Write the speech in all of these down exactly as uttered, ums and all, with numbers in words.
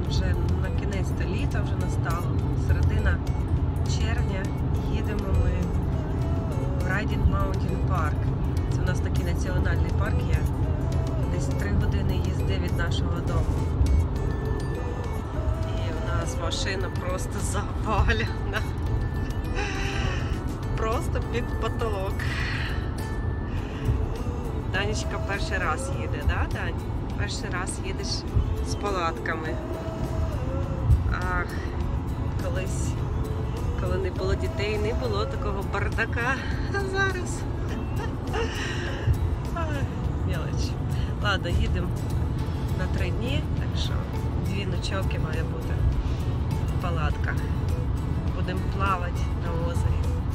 Вже на кінець то літо вже настало, середина червня, їдемо ми в Райдінг Маунтін Парк. Це у нас такий національний парк є, десь три години їзди від нашого дому. І в нас машина просто завалена, просто під потолок. Данечка перший раз їде, да, Дань? Перший раз їдеш з палатками. Ах, колись, коли не було дітей, не було такого бардака, а зараз. Ах, мелоч. Ладно, їдемо на три дні, так що дві ночовки має бути в палатках. Будемо плавати на озері.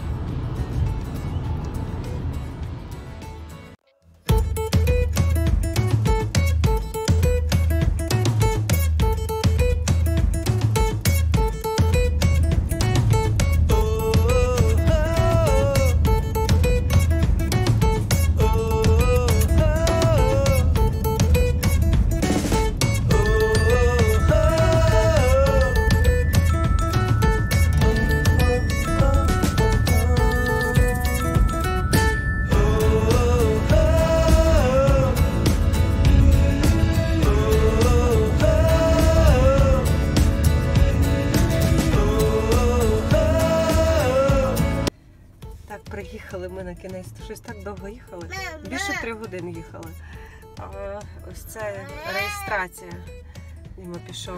Приїхали ми на кінець, щось так довго їхали, більше три години їхали. А ось це реєстрація. Діма пішов.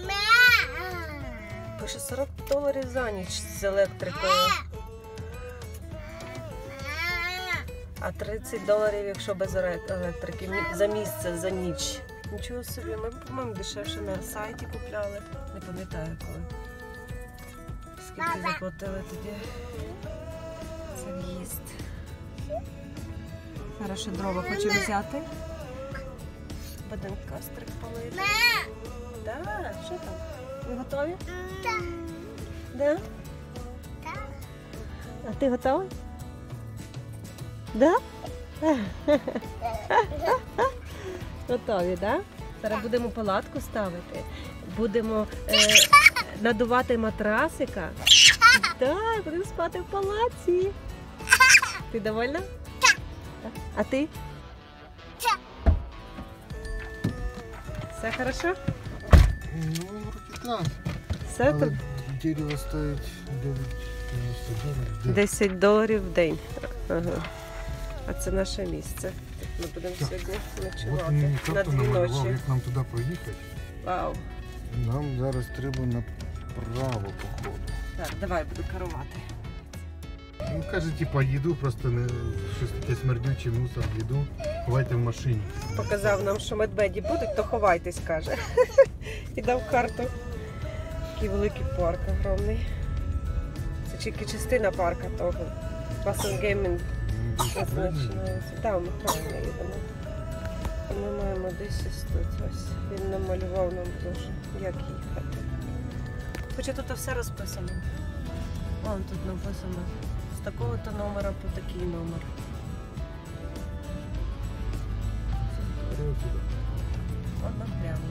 Пише сорок доларів за ніч з електрикою. А тридцять доларів, якщо без електрики, за місце, за ніч. Нічого собі, ми, по-моєму, дешевше на сайті купляли. Не пам'ятаю коли. Скільки заплатили тоді. Це в'їзд. Зараз ще дрова хочемо взяти. Будемо кострик палити. Так, що там? Ви готові? Так. Да? Так. А ти готова? Да? Готові, так? Зараз будемо палатку ставити. Будемо е, надувати матрасика. Так, будемо спати в палаці. Ти довольна? Так. А ти? Так. Все хорошо? Ну, вроде так. Все тут? Дерево стоит десять доларів в день. Ага. А це наше місце. Ми будемо так. сьогодні ночувати на дві ночі. Як нам туди проїхати? Вау. Нам зараз треба направо, походу. Так, давай, буду керувати. Ну, каже, типа, їду, просто не щось таке смердюче, мусор, їду, ховайте в машині. Показав нам, що медведі будуть, то ховайтесь, каже. І дав карту. Такий великий парк огромний. Це тільки частина парка того. Басенгеймінг починається. Там ми правильно їдемо. А ми маємо десь тут. Ось він намалював нам дуже, як їхати. Хоча тут все розписано. Вон тут написано. З такого-то номера по такий номер. Одно прямо.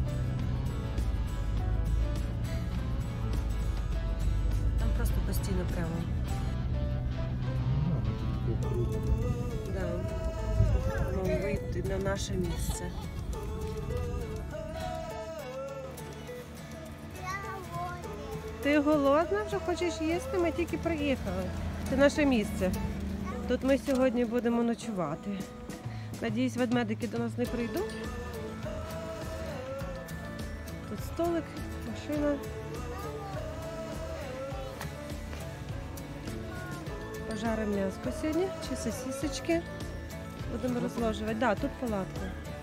Там просто постійно прямо. Да. Ну, вийти на наше місце. Ти голодна? Вже хочеш їсти? Ми тільки приїхали. Це наше місце. Тут ми сьогодні будемо ночувати. Надіюсь, ведмедики до нас не прийдуть. Тут столик, машина. Пожаримо м'яско сьогодні, чи сосисочки. Будемо розложувати. Так, да, тут палатка.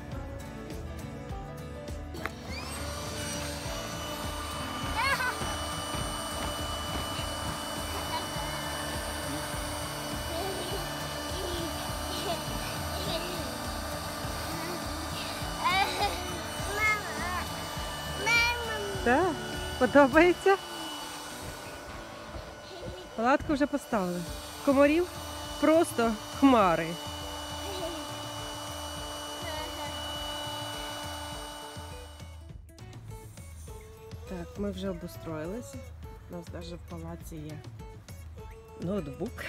Так, подобається? Палатку вже поставили. Комарів просто хмари. Ми вже обустроїлися. У нас навіть в палаці є ноутбук.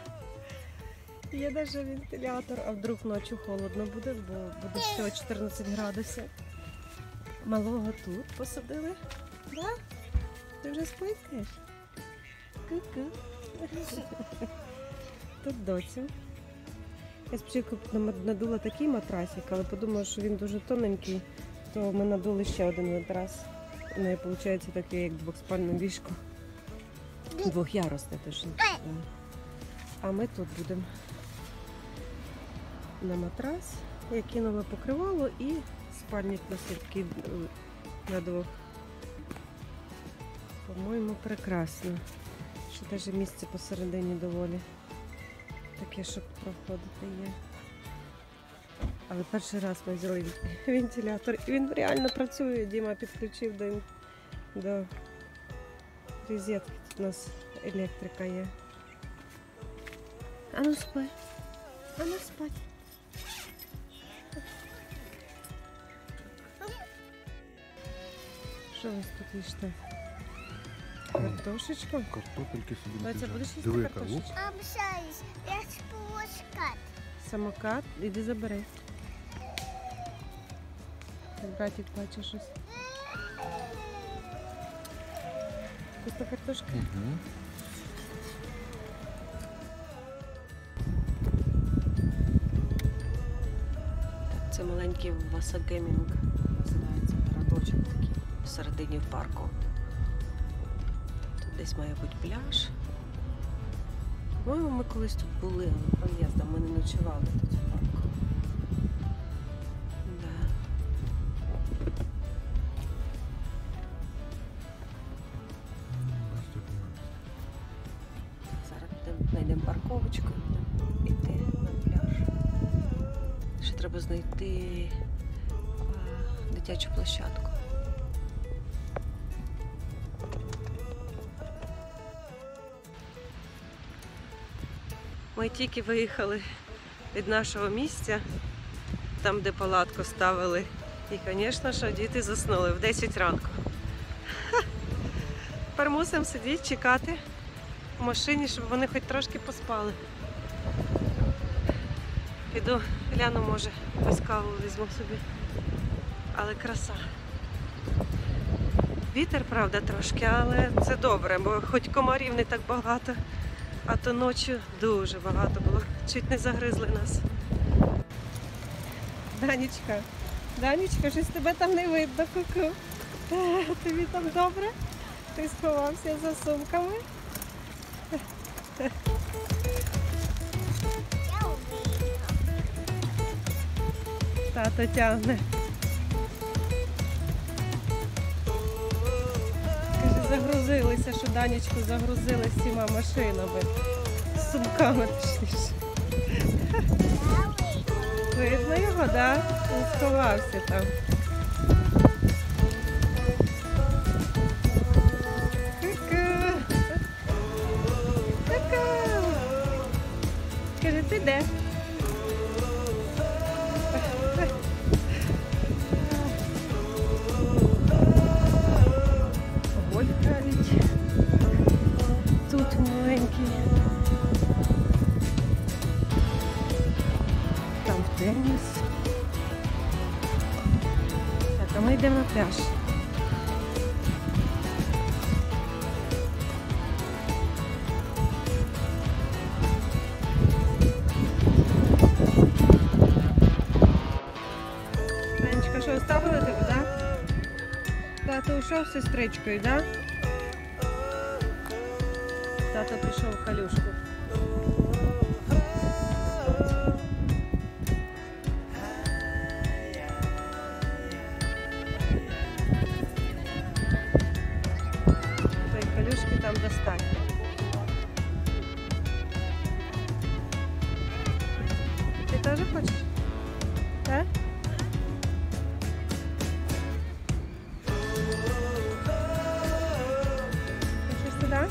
Є навіть вентилятор, а вдруг ночі холодно буде, бо буде всього чотирнадцять градусів. Малого тут посадили. Да? Ти вже спискаєш? Ку-ку. Тут доцю. Я спочатку надула такий матрасик, але подумала, що він дуже тоненький, то ми надули ще один матрас. У неї виходить таке, як двохспальне ліжко. Двохярусне точно. А ми тут будемо на матрас. Я кинула покривало і спальник на сітки на двох. По-моєму, прекрасно. Що навіть місце посередині доволі. Таке, щоб проходити є. Але перший раз ми взяли вентилятор. І він реально працює. Діма підключив до, до розетки. Тут у нас електрика є. А ну спи. А ну спать. Що у вас тут їсте? Картошечку? Картопельки собі. Доця, будеш їсти Диви, картошечку? Обжаюсь, я спускать. Самокат, іди забери. Братик плаче щось. Вкусна картошка? Угу. Це маленький Васагемінг, називається городочок такий, всередині парку. Тут десь має бути пляж. По-моєму, ми колись тут були, але проїздом, ми не ночували тут в парку. Да. Зараз підемо, знайдемо парковочку і будемо йти на пляж. Ще треба знайти а, дитячу площадку. Ми тільки виїхали від нашого місця, там де палатку ставили. І, звісно, що діти заснули в десять ранку. Ха! Тепер мусимо сидіти, чекати в машині, щоб вони хоч трошки поспали. Піду, гляну, може, ось каву візьму собі. Але краса. Вітер, правда, трошки, але це добре, бо хоч комарів не так багато, а то ночі дуже багато було. Чуть не загризли нас. Данечка, Данечка, щось тебе там не видно, ку-ку. Тобі там добре? Ти сховався за сумками? Я увидела. Тато тягне. Каже, загрузилися, що Данечку загрузили всіма машинами. З сумками точніше. Я увидела. Видно його, так? Да? Він сховався там. Ку-ку. Ку-ку. Каже, ти де? Гольф навіть. Тут маленький. Там теніс. Так, а ми йдемо на пляж. Танечка, що, оставили тебе, так? Да? Тато ушов з сестричкою, так? Да? Тато пішов в калюшку. Той калюшки там достань. Ти теж хочеш? Так? Хочеш туди?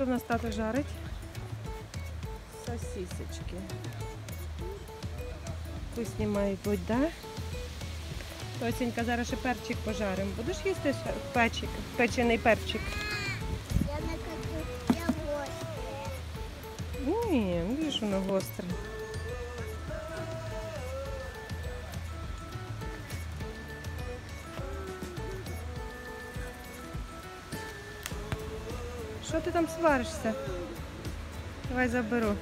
Що в нас тато жарить? Сосисочки. Вкусні мають бути, да? Тосенька, зараз ще перчик пожаримо. Будеш їсти ще печик, печений перчик? Я не хочу, я гостя. Ні, більш воно гостре. Що ти там сваришся? Давай заберу.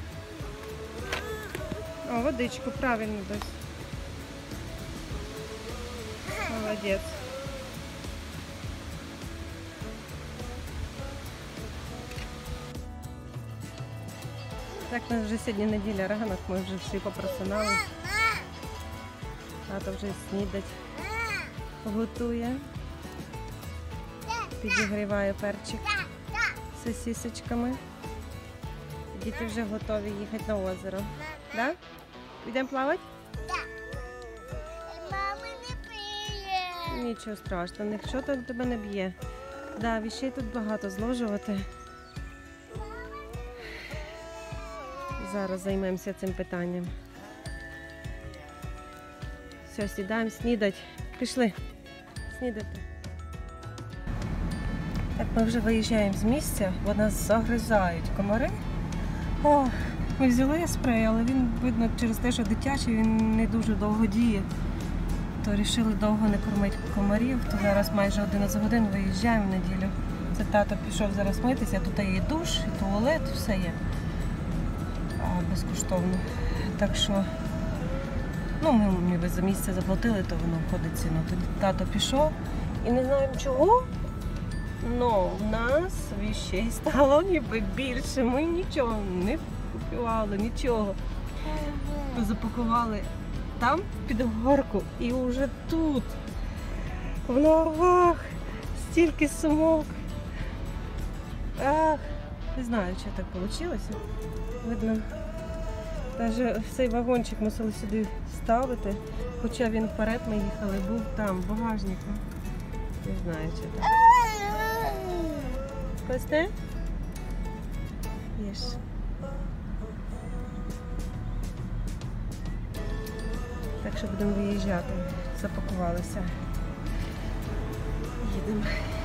О, водичку, правильно дось. Молодець. Так, у нас вже сьогодні неділя ранок, ми вже всі попросинали. Тато вже снідать готує. Підігріває перчик сосисочками. Діти вже готові їхати на озеро. Да? Підемо плавати? Мама не пиє. Нічого страшного, ніхто тут тебе не б'є. Да, віщей тут багато зложувати. Зараз займемося цим питанням. Все, сідаємо снідати. Пішли снідати. Так, ми вже виїжджаємо з місця, бо нас загризають комари. О, ми взяли спрей, але він, видно, через те, що дитячий, він не дуже довго діє. То вирішили довго не кормити комарів, то зараз майже одинадцять годин виїжджаємо в неділю. Це тато пішов зараз митися, тут є душ, і туалет, все є. А, безкоштовно. Так що, ну, ми ніби за місце заплатили, то воно входить ціну. Тоді тато пішов і не знаємо чого. Но в нас віщей стало ніби більше. Ми нічого не купували, нічого. Ми запакували там під горку і вже тут, в ногах, стільки сумок. Ах, не знаю, чи так вийшло. Видно, навіть цей вагончик мусили сюди ставити, хоча він вперед ми їхали, був там, в багажнику. Не знаю, чи так. Косте? Їж. Так що будемо виїжджати. Запакувалися. Їдемо.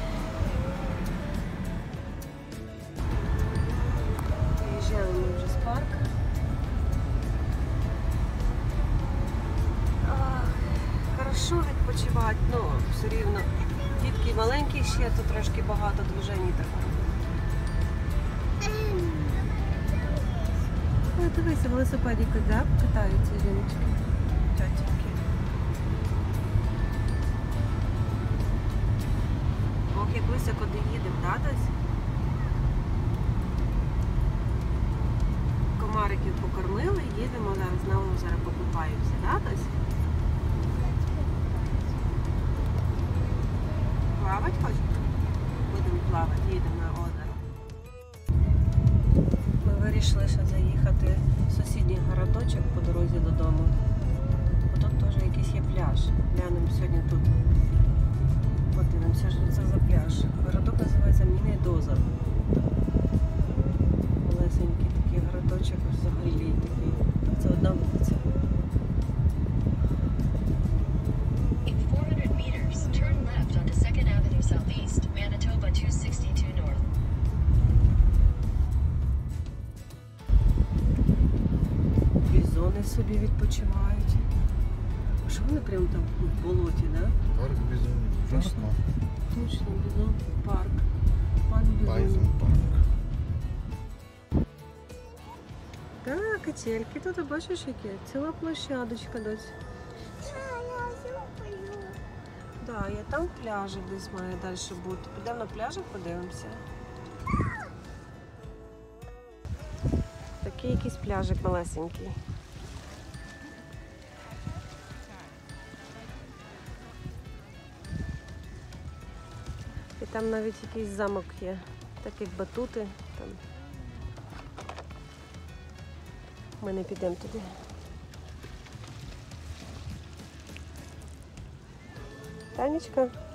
Виїжджаємо ми вже з парку. Ах, хорошо відпочивати, ну все рівно. Дітки маленькі ще, то трошки багато движень такого. Ой, дивися, велосипеді да, катаються жіночки, тятівки. Ох, як високо доїдемо, да, десь? Комариків покормили, їдемо зараз на озеро, покупаємося, да, десь? Плавати хочеш? Будемо плавати, їдемо на озеро. Ми вирішили ще заїхати в сусідній городочок по дорозі додому. Бо тут теж якийсь є пляж. Глянемо сьогодні тут. Подивимося, що це за пляж. Городок називається Мінедоза. Малесенький такий городочок, взагалі такий. Це одна вулиця. In four hundred meters, turn left onto second Avenue Southeast, Manitoba two sixty-two North. Бізони собі відпочивають. А що вони прямо там в болоті, да? Парк бізонів. Точно. Точно, бізон, парк. Парк Байзен бізон. парк. Так, качельки тут, бачиш, які? Ціла площадочка десь. Я зроблю. Так, я там пляжі десь має далі бути. Підемо на пляжі, подивимося. Такий якийсь пляжик малесенький. І там навіть якийсь замок є, так як батути. Там. Ми не підемо туди. Танечка?